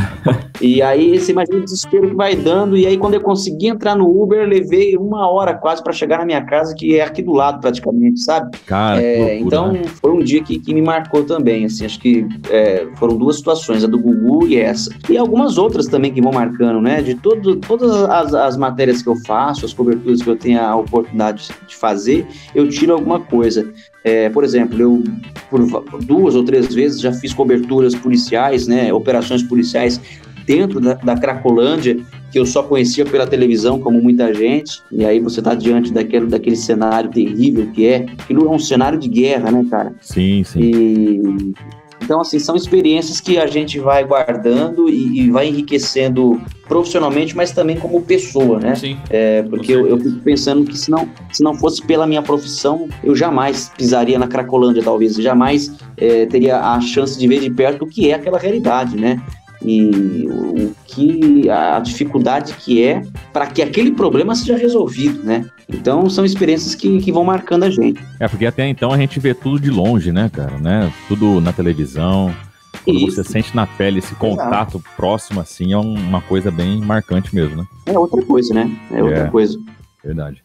E aí você imagina o desespero que vai dando. E aí quando eu consegui entrar no Uber, eu levei uma hora quase para chegar na minha casa, que é aqui do lado praticamente, sabe? Cara, é, loucura, então né? Foi um dia que, que me marcou também, assim, acho que é, foram duas situações, a do Gugu e essa, e algumas outras também que vão marcando, né? De todo, todas as, as matérias que eu faço, as coberturas que eu tenho a oportunidade de fazer, eu tiro alguma coisa. É, por exemplo, eu por duas ou três vezes já fiz coberturas policiais, né, operações policiais dentro da, da Cracolândia, que eu só conhecia pela televisão, como muita gente, e aí você tá diante daquele, daquele cenário terrível que é, aquilo é um cenário de guerra, né, cara? Sim, sim. E... Então, assim, são experiências que a gente vai guardando e, e vai enriquecendo profissionalmente, mas também como pessoa, né? Sim. É, porque eu, eu fico pensando que se não, se não fosse pela minha profissão, eu jamais pisaria na Cracolândia, talvez. Jamais é, teria a chance de ver de perto o que é aquela realidade, né? E o que a dificuldade que é para que aquele problema seja resolvido, né? Então são experiências que, que vão marcando a gente. É, porque até então a gente vê tudo de longe, né, cara, né? Tudo na televisão. Quando Isso. você sente na pele esse contato Exato. próximo, assim, é uma coisa bem marcante mesmo, né? É outra coisa, né? É outra é, coisa. Verdade.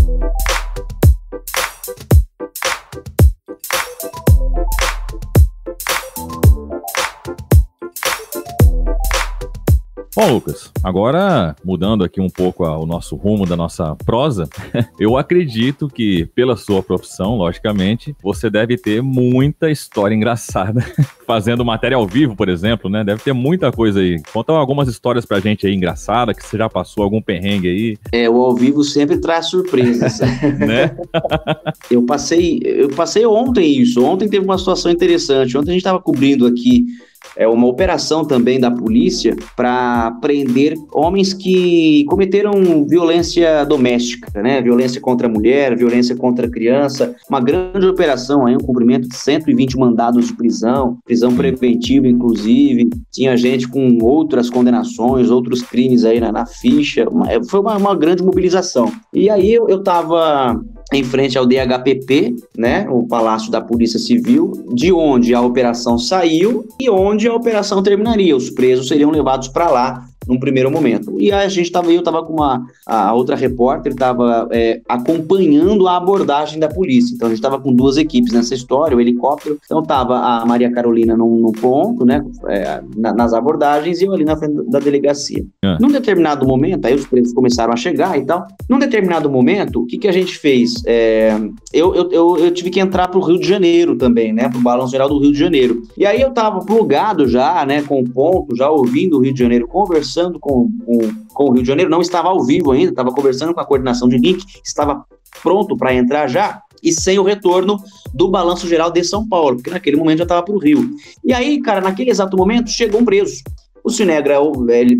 Bom, Lucas, agora mudando aqui um pouco o nosso rumo da nossa prosa, eu acredito que, pela sua profissão, logicamente, você deve ter muita história engraçada. Fazendo matéria ao vivo, por exemplo, né? Deve ter muita coisa aí. Conta algumas histórias pra gente aí engraçada, que você já passou algum perrengue aí. É, o ao vivo sempre traz surpresas. Né? eu, passei, eu passei ontem isso. Ontem teve uma situação interessante. Ontem a gente estava cobrindo aqui É uma operação também da polícia para prender homens que cometeram violência doméstica, né? Violência contra a mulher, violência contra a criança. Uma grande operação, aí, um cumprimento de cento e vinte mandados de prisão, prisão preventiva, inclusive. Tinha gente com outras condenações, outros crimes aí na, na ficha. Uma, foi uma, uma grande mobilização. E aí eu, eu tava em frente ao D H P P, né, o Palácio da Polícia Civil, de onde a operação saiu e onde a operação terminaria. Os presos seriam levados para lá num primeiro momento. E a gente tava, eu estava com uma a outra repórter, estava é, acompanhando a abordagem da polícia. Então a gente estava com duas equipes nessa história, o helicóptero. Então estava a Maria Carolina no, no ponto, né, é, na, nas abordagens, e eu ali na frente da delegacia. É. Num determinado momento, aí os presos começaram a chegar e tal. Num determinado momento, o que, que a gente fez? É, eu, eu, eu, eu tive que entrar para o Rio de Janeiro também, né, para o Balanço Geral do Rio de Janeiro. E aí eu estava plugado já, né, com o ponto, já ouvindo o Rio de Janeiro, conversando Com, com, com o Rio de Janeiro, não estava ao vivo ainda, estava conversando com a coordenação de link, estava pronto para entrar já, e sem o retorno do Balanço Geral de São Paulo, porque naquele momento já estava para o Rio. E aí, cara, naquele exato momento, chegou um preso. O Sinegra, ele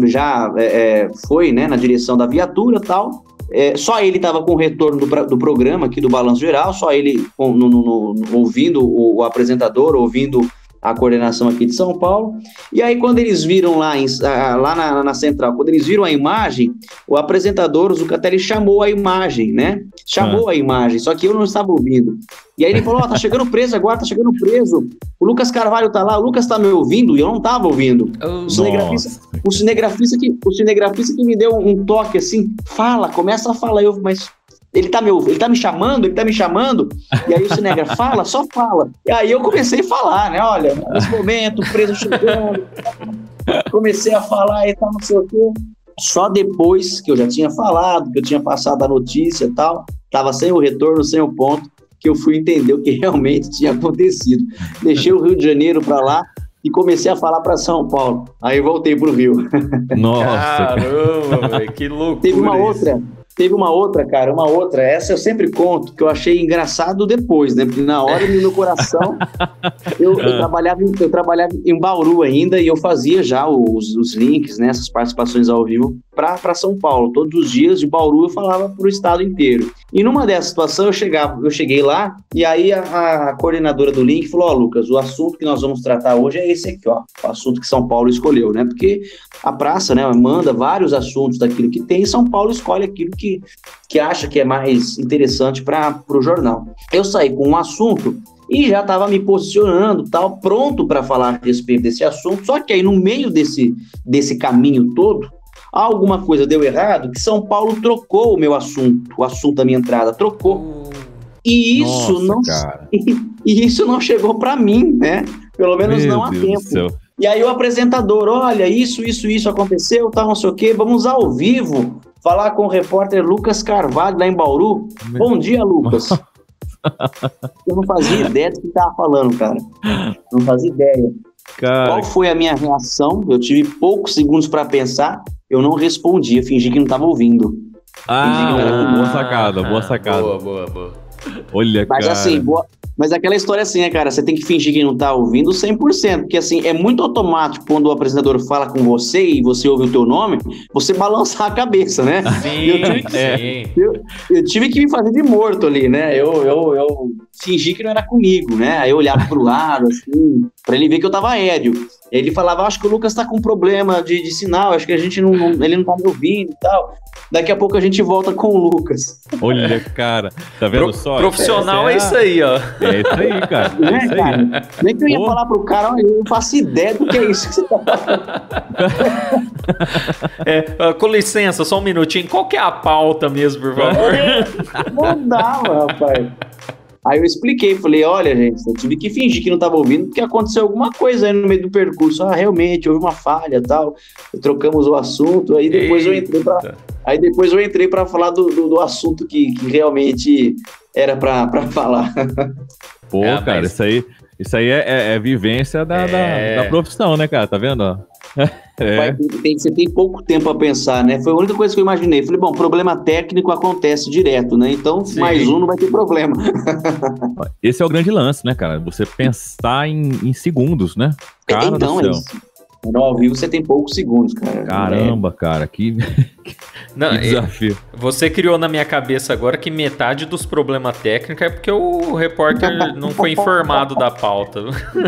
já é, foi, né, na direção da viatura e tal, é, só ele estava com o retorno do, do programa aqui do Balanço Geral, só ele no, no, no, ouvindo o, o apresentador, ouvindo a coordenação aqui de São Paulo. E aí quando eles viram lá, em, lá na, na central, quando eles viram a imagem, o apresentador, o Zucatelli, chamou a imagem, né? Chamou ah. a imagem, só que eu não estava ouvindo. E aí ele falou, ó, oh, tá chegando preso agora, tá chegando preso. O Lucas Carvalho tá lá, o Lucas tá me ouvindo, e eu não tava ouvindo. Oh, o, cinegrafista, o, cinegrafista que, o cinegrafista que me deu um toque assim, fala, começa a falar, eu, mas... Ele tá, me, ele tá me chamando, ele tá me chamando, e aí o Sinegra fala, só fala. E aí eu comecei a falar, né? Olha, nesse momento, o preso chegando, comecei a falar e tal, não sei o quê. Só depois que eu já tinha falado, que eu tinha passado a notícia e tal, tava sem o retorno, sem o ponto, que eu fui entender o que realmente tinha acontecido. Deixei o Rio de Janeiro para lá e comecei a falar para São Paulo. Aí voltei pro Rio. Nossa, caramba, véio, que loucura. Teve uma isso. outra, teve uma outra, cara, uma outra. Essa eu sempre conto, que eu achei engraçado depois, né? Porque na hora, no meu coração, eu, eu, trabalhava, em- eu trabalhava em Bauru ainda e eu fazia já os, os links, né? Essas participações ao vivo para São Paulo. Todos os dias de Bauru eu falava pro estado inteiro. E numa dessas situações eu, chegava, eu cheguei lá e aí a, a coordenadora do link falou: ó, Lucas, o assunto que nós vamos tratar hoje é esse aqui, ó. O assunto que São Paulo escolheu, né? Porque a praça, né, manda vários assuntos daquilo que tem e São Paulo escolhe aquilo que, que acha que é mais interessante para o jornal. Eu saí com um assunto e já estava me posicionando, tal, pronto para falar a respeito desse assunto, só que aí no meio desse, desse caminho todo, alguma coisa deu errado, que São Paulo trocou o meu assunto, o assunto da minha entrada, trocou. E isso, Nossa, não, cara. e, e isso não chegou para mim, né? Pelo menos Meu não há Deus tempo. do céu. E aí o apresentador, olha, isso, isso, isso aconteceu, tal, não sei o quê, vamos ao vivo falar com o repórter Lucas Carvalho, lá em Bauru. Bom dia, Lucas. Eu não fazia ideia do que estava falando, cara. Não fazia ideia. Cara, Qual foi a minha reação? Eu tive poucos segundos para pensar, eu não respondi, eu fingi que não estava ouvindo. ah, boa sacada, boa sacada. Boa, boa, boa. Olha, Mas cara. assim, boa... mas aquela história assim, né, cara? Você tem que fingir que não tá ouvindo cem por cento, porque assim, é muito automático quando o apresentador fala com você e você ouve o teu nome, você balançar a cabeça, né? Sim, Eu tive, que, sim. eu, eu tive que me fazer de morto ali, né? Eu, eu, eu fingi que não era comigo, né? Aí eu olhava pro lado, assim, pra ele ver que eu tava aéreo. Ele falava, acho que o Lucas tá com problema de, de sinal, acho que a gente não, não, ele não tá me ouvindo e tal. Daqui a pouco a gente volta com o Lucas. Olha, cara. Tá vendo Pro- só? profissional Essa é isso aí, ó. É isso aí, cara. É Né, isso aí. cara? Nem que eu ia Pô. falar pro cara, olha, eu não faço ideia do que é isso que você tá falando. É, ah, com licença, só um minutinho. Qual que é a pauta mesmo, por favor? Não dava, rapaz. Aí eu expliquei, falei, olha, gente, eu tive que fingir que não estava ouvindo, porque aconteceu alguma coisa aí no meio do percurso. Ah, realmente, houve uma falha e tal. Trocamos o assunto, aí depois eu entrei pra, Eita. aí depois eu entrei para falar do, do, do assunto que, que realmente era para falar. Pô, É, cara, mas- isso aí, isso aí é, é- é vivência da, da- É. da profissão, né, cara? Tá vendo? ó? É. Vai, tem- você tem pouco tempo a pensar, né? Foi a única coisa que eu imaginei. Falei, bom, problema técnico acontece direto, né? Então, Sim. mais um não vai ter problema. Esse é o grande lance, né, cara? Você pensar em, em segundos, né? Cara então, do é céu. isso. No ao vivo você tem poucos segundos, cara. Caramba, cara, que, Não, que e- desafio. você criou na minha cabeça agora que metade dos problemas técnicos é porque o repórter não foi informado da pauta.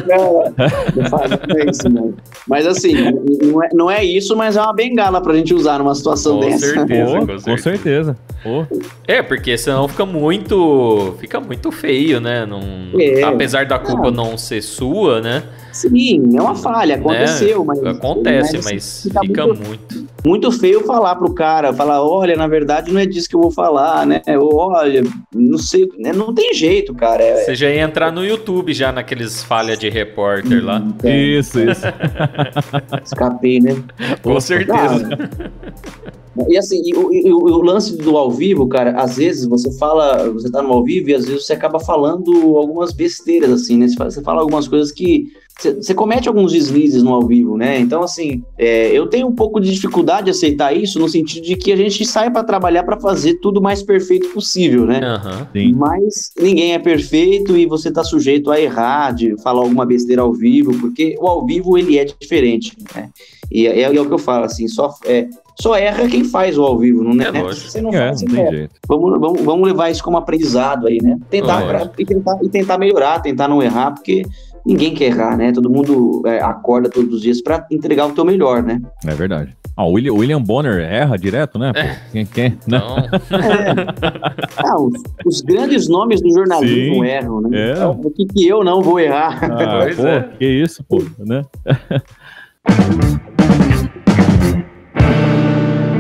É, não faz- não é isso, não. Mas assim, não é, não é isso, mas é uma bengala pra gente usar numa situação Com dessa. certeza. Pô, com com certeza. certeza. Pô, É, porque senão fica muito. Fica muito feio, né? Não, É. apesar da culpa não ser sua, né? Sim, é uma falha, aconteceu, Né? mas... Acontece, mas mas fica fica muito- muito. Muito feio falar pro cara, falar, olha, na verdade não é disso que eu vou falar, né? Ou, olha, não sei, né? Não tem jeito, cara. É, Você já ia entrar no YouTube já naqueles falha de repórter lá. é, isso, isso. escapei, né? Com certeza. E assim, e o, e o- e o lance do ao vivo, cara, às vezes você fala, você tá no ao vivo e às vezes você acaba falando algumas besteiras, assim, né? Você fala, você fala algumas coisas que... Você, você comete alguns deslizes no ao vivo, né? Então, assim, é, eu tenho um pouco de dificuldade de aceitar isso no sentido de que a gente sai para trabalhar para fazer tudo o mais perfeito possível, né? Aham. Sim. Mas ninguém é perfeito e você tá sujeito a errar, de falar alguma besteira ao vivo, porque o ao vivo, ele é diferente, né? E é, é o que eu falo, assim, só, é, só erra quem faz o ao vivo, não é? É lógico. Se você não É, faz, não você tem erra. jeito. Vamos, vamos, vamos levar isso como aprendizado aí, né? Tentar, Lógico. pra- e, tentar e tentar melhorar, tentar não errar, porque ninguém quer errar, né? Todo mundo é, acorda todos os dias para entregar o teu melhor, né? É verdade. Ah, o William, William Bonner erra direto, né? Pô? Quem, quem, né? Então, Ah, os, os grandes nomes do jornalismo Sim. erram, né? É. Então, o que, que eu não vou errar? Ah, Pois pô, é. que isso, pô, né?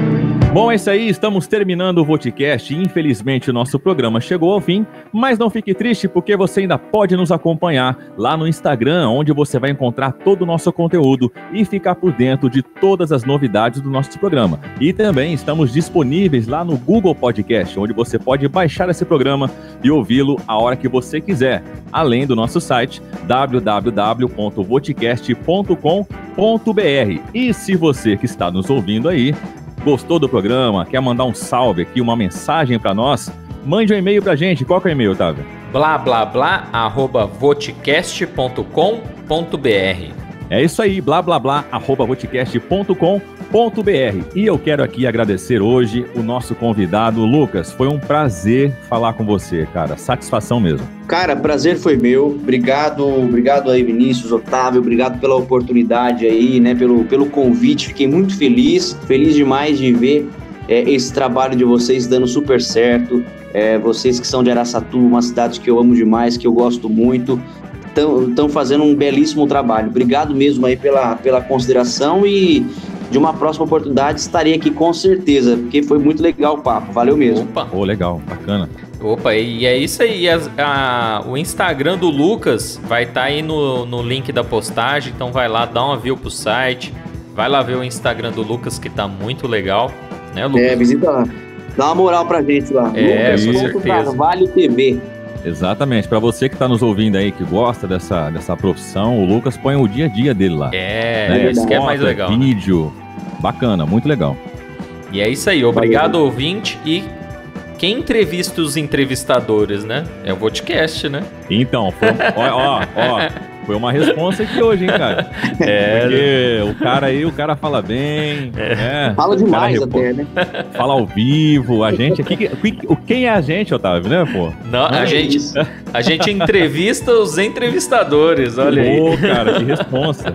Bom, é isso aí, estamos terminando o Voticast e infelizmente o nosso programa chegou ao fim, mas não fique triste porque você ainda pode nos acompanhar lá no Instagram, onde você vai encontrar todo o nosso conteúdo e ficar por dentro de todas as novidades do nosso programa. E também estamos disponíveis lá no Google Podcast, onde você pode baixar esse programa e ouvi-lo a hora que você quiser, além do nosso site w w w ponto voticast ponto com ponto b r. E se você que está nos ouvindo aí gostou do programa, quer mandar um salve aqui, uma mensagem para nós, mande um e-mail pra gente. Qual que é o e-mail, Otávio? blá blá blá arroba voticast ponto com ponto b r. É isso aí, blá blá blá arroba voticast ponto com ponto b r. E eu quero aqui agradecer hoje o nosso convidado, Lucas. Foi um prazer falar com você, cara. Satisfação mesmo. Cara, prazer foi meu. Obrigado, obrigado aí, Vinícius, Otávio. Obrigado pela oportunidade aí, né? Pelo, pelo convite. Fiquei muito feliz. Feliz demais de ver é, esse trabalho de vocês dando super certo. É, vocês que são de Araçatuba, uma cidade que eu amo demais, que eu gosto muito. Estão fazendo um belíssimo trabalho. Obrigado mesmo aí pela, pela consideração e de uma próxima oportunidade estarei aqui com certeza, porque foi muito legal o papo. Valeu mesmo. Opa. Oh, legal, bacana. Opa, e é isso aí. A, a, o Instagram do Lucas vai estar tá aí no, no link da postagem, então vai lá, dá uma view pro site, vai lá ver o Instagram do Lucas, que tá muito legal, né, Lucas? É, visita lá. Dá uma moral pra gente lá. É, Lucas, com certeza. Carvalho T V. Exatamente, para você que está nos ouvindo aí, que gosta dessa, dessa profissão, o Lucas põe o dia a dia dele lá. É, né? isso que é mais legal. Vídeo, bacana, muito legal. E é isso aí, obrigado, valeu, ouvinte. E quem entrevista os entrevistadores, né? É o Voticast, né? Então, foi, ó, ó, ó, foi uma responsa aqui hoje, hein, cara? É. Porque o cara aí, o cara fala bem, é. né? Fala demais repor... até, né? Fala ao vivo, a gente aqui... Quem é a gente, Otávio, né, pô? Não, a, é gente, a gente entrevista os entrevistadores, olha aí. Ô, cara, que responsa.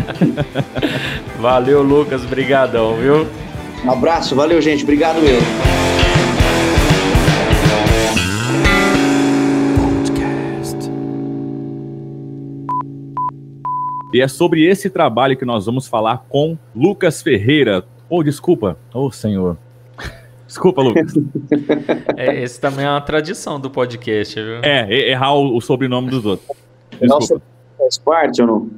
Valeu, Lucas, brigadão, viu? Um abraço, valeu, gente, obrigado mesmo. E é sobre esse trabalho que nós vamos falar com Lucas Ferreira. Oh, desculpa. Oh, senhor. Desculpa, Lucas. É, esse também é uma tradição do podcast, viu? É, errar o, o sobrenome dos outros. Desculpa. Nossa, faz parte ou não?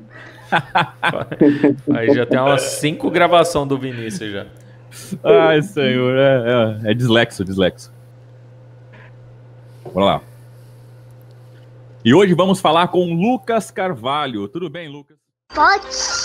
Aí já tem umas cinco gravações do Vinícius já. Ai, senhor. É, é, é dislexo, dislexo. Bora lá. E hoje vamos falar com Lucas Carvalho. Tudo bem, Lucas? Pode.